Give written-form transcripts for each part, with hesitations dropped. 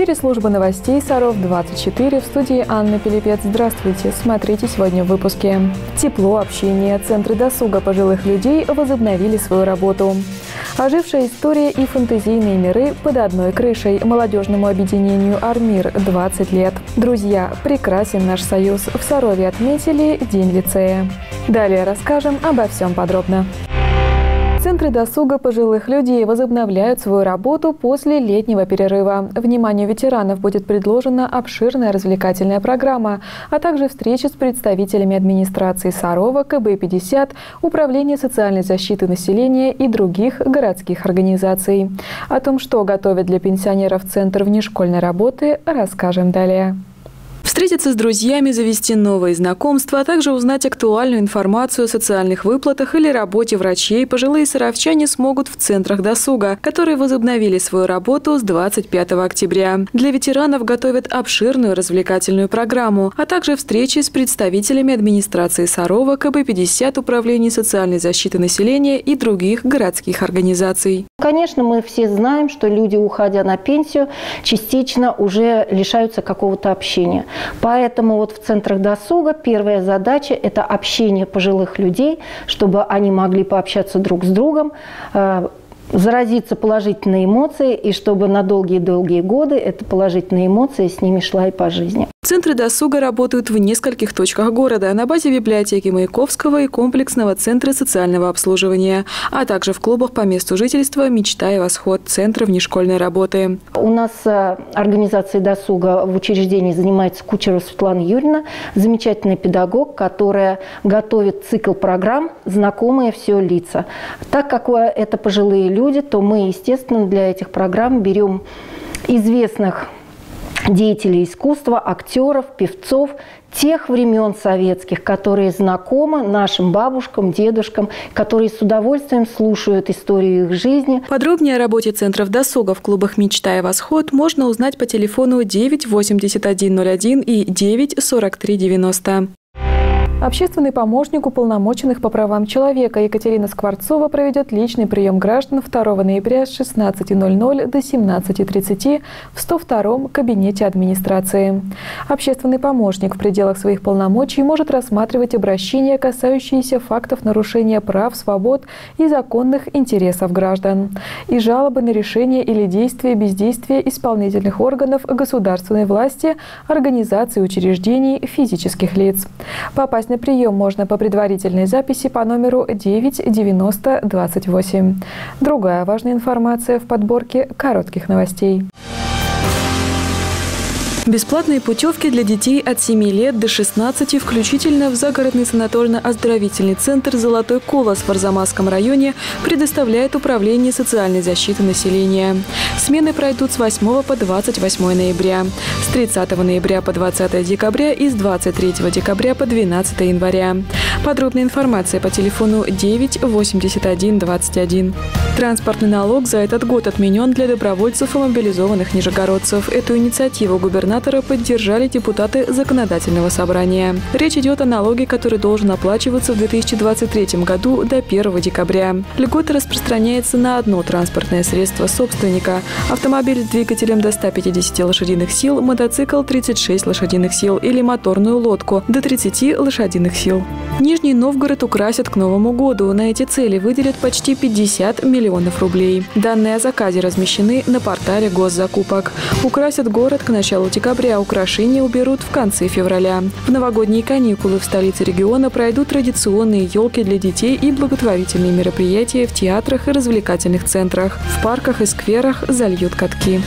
эфире служба новостей Саров-24, в студии Анна Пилипец. Здравствуйте. Смотрите сегодня в выпуске. Тепло, общение. Центры досуга пожилых людей возобновили свою работу. Ожившая история и фэнтезийные миры под одной крышей. Молодежному объединению «Армир» 20 лет. Друзья, прекрасен наш союз. В Сарове отметили День лицея. Далее расскажем обо всем подробно. Центры досуга пожилых людей возобновляют свою работу после летнего перерыва. Вниманию ветеранов будет предложена обширная развлекательная программа, а также встречи с представителями администрации Сарова, КБ-50, Управления социальной защиты населения и других городских организаций. О том, что готовят для пенсионеров Центр внешкольной работы, расскажем далее. Встретиться с друзьями, завести новые знакомства, а также узнать актуальную информацию о социальных выплатах или работе врачей пожилые саровчане смогут в центрах досуга, которые возобновили свою работу с 25 октября. Для ветеранов готовят обширную развлекательную программу, а также встречи с представителями администрации Сарова, КБ-50, Управления социальной защиты населения и других городских организаций. Конечно, мы все знаем, что люди, уходя на пенсию, частично уже лишаются какого-то общения. Поэтому вот в центрах досуга первая задача – это общение пожилых людей, чтобы они могли пообщаться друг с другом, заразиться положительной эмоцией, и чтобы на долгие-долгие годы эта положительная эмоция с ними шла и по жизни. Центры досуга работают в нескольких точках города на базе библиотеки Маяковского и комплексного центра социального обслуживания, а также в клубах по месту жительства «Мечта и восход» Центра внешкольной работы. У нас организацией досуга в учреждении занимается Кучерова Светлана Юрьевна, замечательный педагог, которая готовит цикл программ «Знакомые все лица». Так как это пожилые люди, то мы, естественно, для этих программ берем известных деятелей искусства, актеров, певцов тех времен советских, которые знакомы нашим бабушкам, дедушкам, которые с удовольствием слушают историю их жизни. Подробнее о работе центров досуга в клубах «Мечта и восход» можно узнать по телефону 9 8101 и 9 43 90. Общественный помощник уполномоченных по правам человека Екатерина Скворцова проведет личный прием граждан 2 ноября с 16:00 до 17:30 в 102-м кабинете администрации. Общественный помощник в пределах своих полномочий может рассматривать обращения, касающиеся фактов нарушения прав, свобод и законных интересов граждан, и жалобы на решение или действие, бездействие исполнительных органов государственной власти, организаций, учреждений, физических лиц. Попасть на прием можно по предварительной записи по номеру 9 90 28. Другая важная информация в подборке коротких новостей. Бесплатные путевки для детей от 7 лет до 16, включительно в загородный санаторно-оздоровительный центр «Золотой колос» в Арзамасском районе, предоставляет Управление социальной защиты населения. Смены пройдут с 8 по 28 ноября, с 30 ноября по 20 декабря и с 23 декабря по 12 января. Подробная информация по телефону 9 81 21. Транспортный налог за этот год отменен для добровольцев и мобилизованных нижегородцев. Эту инициативу губернатора поддержали депутаты Законодательного собрания. Речь идет о налоге, который должен оплачиваться в 2023 году до 1 декабря. Льгота распространяется на одно транспортное средство собственника: автомобиль с двигателем до 150 лошадиных сил, мотоцикл 36 лошадиных сил или моторную лодку до 30 лошадиных сил. Нижний Новгород украсят к Новому году. На эти цели выделят почти 50 миллионов рублей. Данные о заказе размещены на портале госзакупок. Украсят город к началу декабря, украшения уберут в конце февраля. В новогодние каникулы в столице региона пройдут традиционные елки для детей и благотворительные мероприятия в театрах и развлекательных центрах. В парках и скверах зальют катки.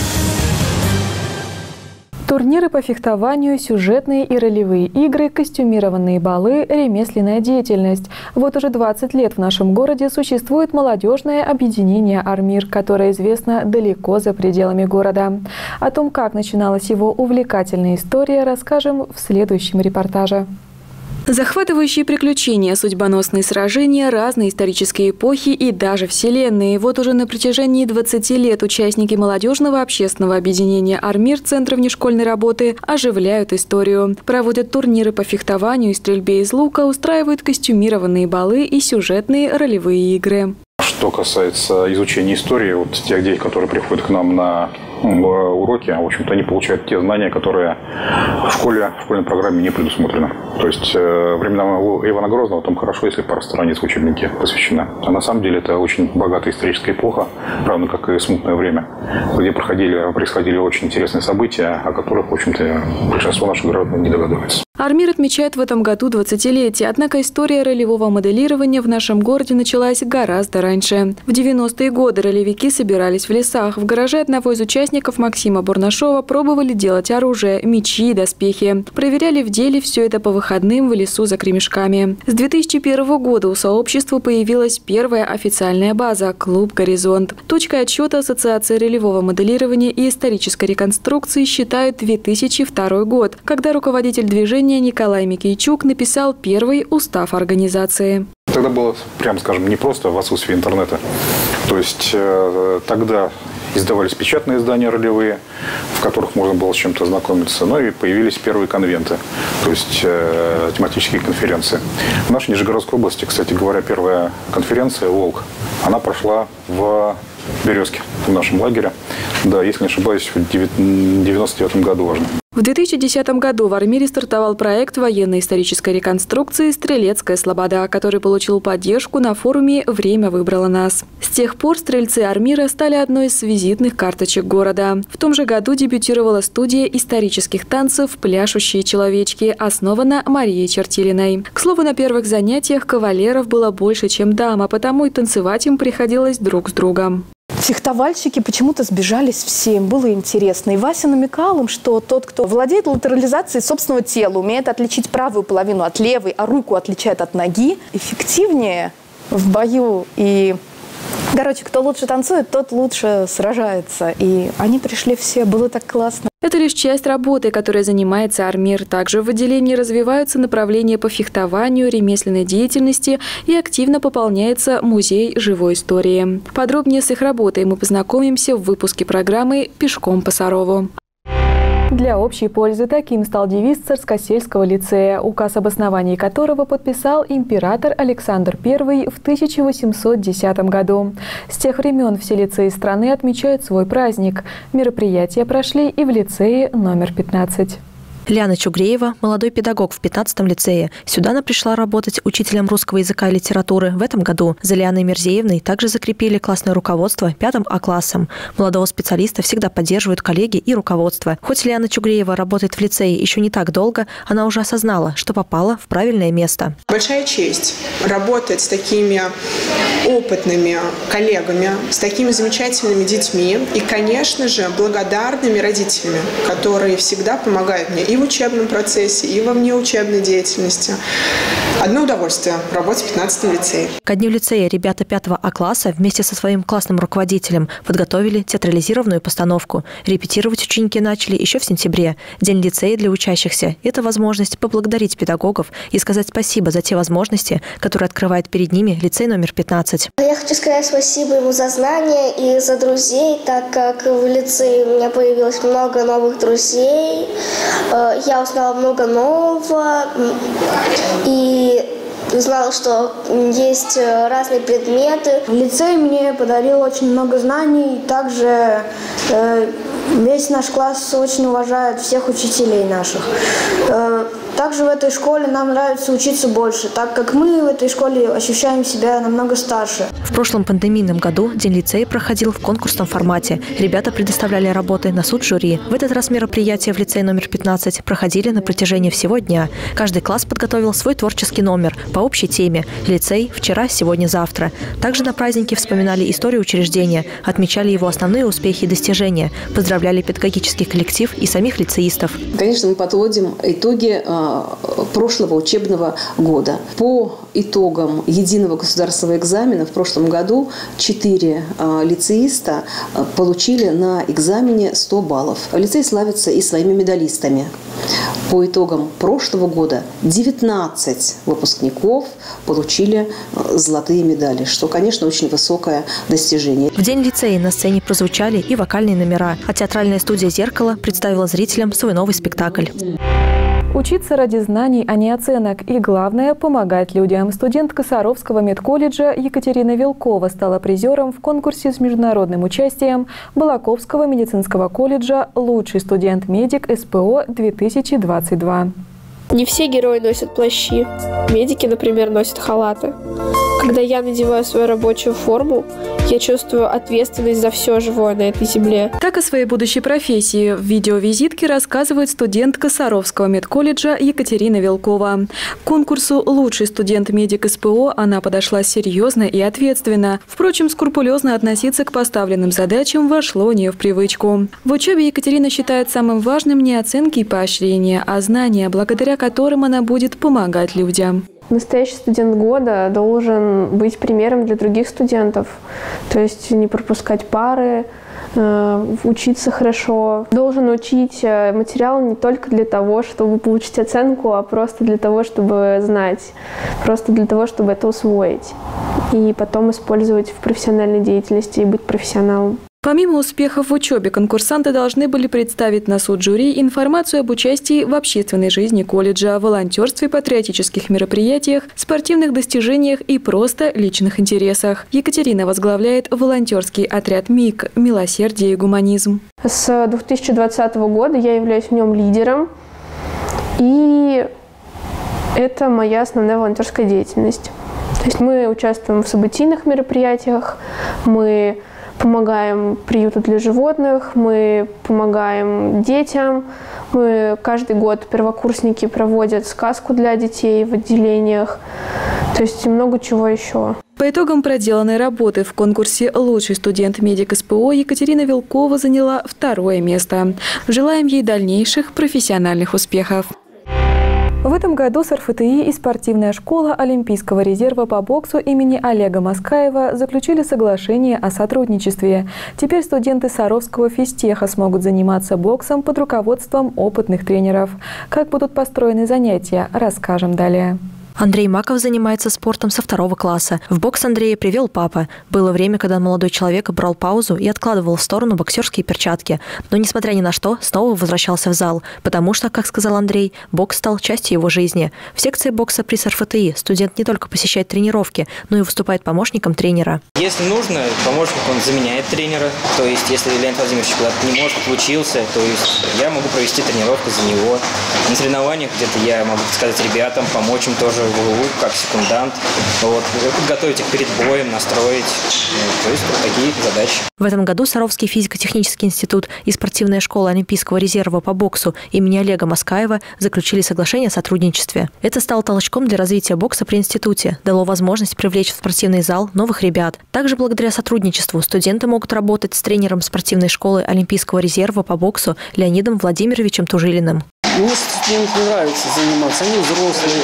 Турниры по фехтованию, сюжетные и ролевые игры, костюмированные балы, ремесленная деятельность. Вот уже 20 лет в нашем городе существует молодежное объединение «Армир», которое известно далеко за пределами города. О том, как начиналась его увлекательная история, расскажем в следующем репортаже. Захватывающие приключения, судьбоносные сражения, разные исторические эпохи и даже вселенные. Вот уже на протяжении 20 лет участники молодежного общественного объединения «Армир» Центра внешкольной работы оживляют историю. Проводят турниры по фехтованию и стрельбе из лука, устраивают костюмированные балы и сюжетные ролевые игры. Что касается изучения истории, вот тех детей, которые приходят к нам на уроки, в общем-то, они получают те знания, которые в школьной программе не предусмотрены. То есть времена Ивана Грозного там хорошо, если пара страниц в учебнике посвящена. А на самом деле это очень богатая историческая эпоха, равно как и смутное время, где происходили очень интересные события, о которых, в общем-то, большинство наших граждан не догадывается. Армир отмечает в этом году 20-летие, однако история ролевого моделирования в нашем городе началась гораздо раньше. В 90-е годы ролевики собирались в лесах. В гараже одного из участников Максима Бурнашова пробовали делать оружие, мечи и доспехи. Проверяли в деле все это по выходным в лесу за кремешками. С 2001 года у сообщества появилась первая официальная база – клуб «Горизонт». Точкой отсчета Ассоциации ролевого моделирования и исторической реконструкции считают 2002 год, когда руководитель движения Николай Микейчук написал первый устав организации. Тогда было, прямо скажем, не просто в отсутствии интернета. То есть тогда издавались печатные издания ролевые, в которых можно было с чем-то знакомиться. Ну и появились первые конвенты, то есть тематические конференции. В нашей Нижегородской области, кстати говоря, первая конференция «Волк», она прошла в Березке, в нашем лагере. Да, если не ошибаюсь, в 1999 году важно. В 2010 году в Армире стартовал проект военно-исторической реконструкции «Стрелецкая слобода», который получил поддержку на форуме «Время выбрало нас». С тех пор стрельцы Армира стали одной из визитных карточек города. В том же году дебютировала студия исторических танцев «Пляшущие человечки», основана Марией Чертилиной. К слову, на первых занятиях кавалеров было больше, чем дам, а потому и танцевать им приходилось друг с другом. Фехтовальщики почему-то сбежались все, им было интересно. И Вася намекал им, что тот, кто владеет латерализацией собственного тела, умеет отличить правую половину от левой, а руку отличает от ноги, эффективнее в бою. И, короче, кто лучше танцует, тот лучше сражается. И они пришли все, было так классно. Это лишь часть работы, которой занимается Армир. Также в отделении развиваются направления по фехтованию, ремесленной деятельности и активно пополняется музей живой истории. Подробнее с их работой мы познакомимся в выпуске программы «Пешком по Сарову». Для общей пользы таким стал девиз Царскосельского лицея, указ об основании которого подписал император Александр I в 1810 году. С тех времен все лицеи страны отмечают свой праздник. Мероприятия прошли и в лицее номер 15. Лиана Чугреева – молодой педагог в 15-м лицее. Сюда она пришла работать учителем русского языка и литературы в этом году. За Лианой Мерзеевной также закрепили классное руководство 5 А-классом. Молодого специалиста всегда поддерживают коллеги и руководство. Хоть Лиана Чугреева работает в лицее еще не так долго, она уже осознала, что попала в правильное место. Большая честь работать с такими опытными коллегами, с такими замечательными детьми и, конечно же, благодарными родителями, которые всегда помогают мне и в учебном процессе, и во внеучебной деятельности. Одно удовольствие – работать в 15-м лицее. Ко дню лицея ребята 5 А-класса вместе со своим классным руководителем подготовили театрализированную постановку. Репетировать ученики начали еще в сентябре. День лицея для учащихся – это возможность поблагодарить педагогов и сказать спасибо за те возможности, которые открывает перед ними лицей номер 15. Я хочу сказать спасибо ему за знания и за друзей, так как в лицее у меня появилось много новых друзей. Я узнала много нового и узнала, что есть разные предметы. Лицей мне подарил очень много знаний. Также весь наш класс очень уважает всех учителей наших. Также в этой школе нам нравится учиться больше, так как мы в этой школе ощущаем себя намного старше. В прошлом пандемийном году День лицея проходил в конкурсном формате. Ребята предоставляли работы на суд жюри. В этот раз мероприятия в лицее номер 15 проходили на протяжении всего дня. Каждый класс подготовил свой творческий номер по общей теме «Лицей. Вчера, сегодня, завтра». Также на празднике вспоминали историю учреждения, отмечали его основные успехи и достижения, поздравляли педагогический коллектив и самих лицеистов. Конечно, мы подводим итоги прошлого учебного года. По итогам единого государственного экзамена в прошлом году 4 лицеиста получили на экзамене 100 баллов. Лицей славится и своими медалистами. По итогам прошлого года 19 выпускников получили золотые медали, что, конечно, очень высокое достижение. В День лицея на сцене прозвучали и вокальные номера, а театральная студия «Зеркало» представила зрителям свой новый спектакль. Учиться ради знаний, а не оценок. И главное – помогать людям. Студентка Саровского медколледжа Екатерина Вилкова стала призером в конкурсе с международным участием Балаковского медицинского колледжа «Лучший студент-медик СПО-2022». Не все герои носят плащи. Медики, например, носят халаты. Когда я надеваю свою рабочую форму, я чувствую ответственность за все живое на этой земле. Так о своей будущей профессии в видеовизитке рассказывает студентка Саровского медколледжа Екатерина Вилкова. К конкурсу «Лучший студент-медик СПО» она подошла серьезно и ответственно. Впрочем, скрупулезно относиться к поставленным задачам вошло у нее в привычку. В учебе Екатерина считает самым важным не оценки и поощрения, а знания, благодаря которым она будет помогать людям. Настоящий студент года должен быть примером для других студентов. То есть не пропускать пары, учиться хорошо. Должен учить материал не только для того, чтобы получить оценку, а просто для того, чтобы знать. Просто для того, чтобы это усвоить. И потом использовать в профессиональной деятельности и быть профессионалом. Помимо успехов в учебе, конкурсанты должны были представить на суд жюри информацию об участии в общественной жизни колледжа, волонтерстве, патриотических мероприятиях, спортивных достижениях и просто личных интересах. Екатерина возглавляет волонтерский отряд МИК «Милосердие и гуманизм». С 2020 года я являюсь в нем лидером, и это моя основная волонтерская деятельность. То есть мы участвуем в событийных мероприятиях, мы помогаем приюту для животных, мы помогаем детям. Мы каждый год первокурсники проводят сказку для детей в отделениях. То есть много чего еще. По итогам проделанной работы в конкурсе «Лучший студент-медик СПО» Екатерина Вилкова заняла 2-е место. Желаем ей дальнейших профессиональных успехов. В этом году с РФТИ и спортивная школа Олимпийского резерва по боксу имени Олега Маскаева заключили соглашение о сотрудничестве. Теперь студенты Саровского физтеха смогут заниматься боксом под руководством опытных тренеров. Как будут построены занятия, расскажем далее. Андрей Маков занимается спортом со 2 класса. В бокс Андрея привел папа. Было время, когда молодой человек брал паузу и откладывал в сторону боксерские перчатки. Но, несмотря ни на что, снова возвращался в зал. Потому что, как сказал Андрей, бокс стал частью его жизни. В секции бокса при СРФТИ студент не только посещает тренировки, но и выступает помощником тренера. Если нужно, помощник он заменяет тренера. То есть, если Леонид Владимирович куда-то не может, отлучился, то есть я могу провести тренировку за него. На соревнованиях где-то я могу сказать ребятам, помочь им тоже в углу, как секундант, подготовить их перед боем, настроить. То есть вот такие задачи. В этом году Саровский физико-технический институт и спортивная школа Олимпийского резерва по боксу имени Олега Маскаева заключили соглашение о сотрудничестве. Это стало толчком для развития бокса при институте, дало возможность привлечь в спортивный зал новых ребят. Также благодаря сотрудничеству студенты могут работать с тренером спортивной школы Олимпийского резерва по боксу Леонидом Владимировичем Тужилиным. Мне студентам нравится заниматься, они взрослые,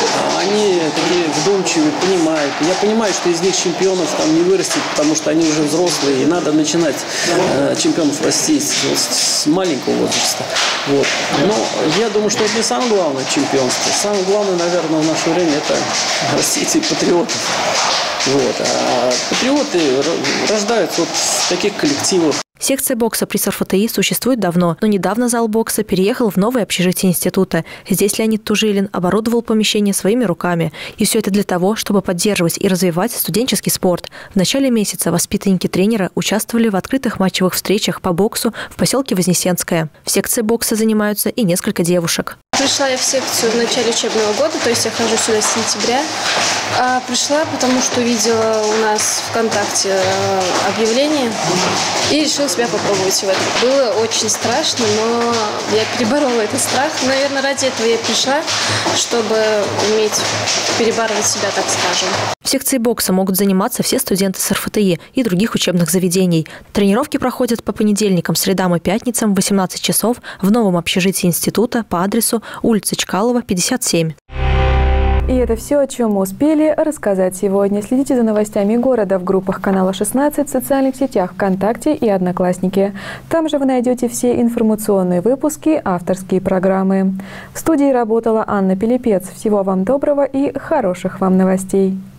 они такие вдумчивые, понимают. Я понимаю, что из них чемпионов там не вырастет, потому что они уже взрослые, и надо начинать чемпионов расти с маленького возраста. Вот. Но я думаю, что это не самое главное чемпионство. Самое главное, наверное, в наше время – это растить патриотов. Вот. А патриоты рождаются вот в таких коллективах. Секция бокса при СРФТИ существует давно, но недавно зал бокса переехал в новое общежитие института. Здесь Леонид Тужилин оборудовал помещение своими руками. И все это для того, чтобы поддерживать и развивать студенческий спорт. В начале месяца воспитанники тренера участвовали в открытых матчевых встречах по боксу в поселке Вознесенское. В секции бокса занимаются и несколько девушек. Пришла я в секцию в начале учебного года, то есть я хожу сюда с сентября. Пришла, потому что увидела у нас ВКонтакте объявление и решила себя попробовать в этом. Было очень страшно, но я переборола этот страх. Наверное, ради этого я пришла, чтобы уметь перебарывать себя, так скажем. В секции бокса могут заниматься все студенты СРФТИ и других учебных заведений. Тренировки проходят по понедельникам, средам и пятницам в 18 часов в новом общежитии института по адресу улица Чкалова, 57. И это все, о чем мы успели рассказать сегодня. Следите за новостями города в группах канала 16, в социальных сетях ВКонтакте и Одноклассники. Там же вы найдете все информационные выпуски, авторские программы. В студии работала Анна Пилипец. Всего вам доброго и хороших вам новостей.